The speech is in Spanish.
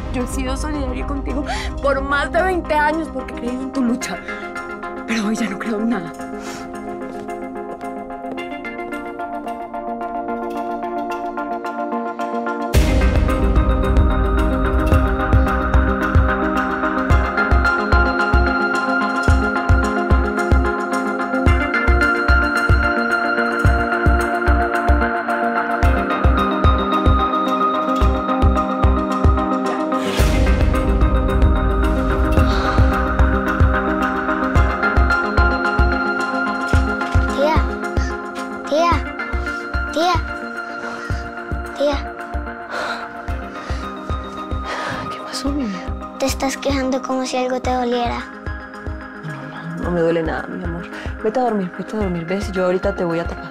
Yo he sido solidaria contigo por más de 20 años porque he creído en tu lucha. Pero hoy ya no creo en nada. Tía. ¿Qué pasó, mi vida? Te estás quejando como si algo te doliera. No me duele nada, mi amor. Vete a dormir, ¿ves? Yo ahorita te voy a tapar.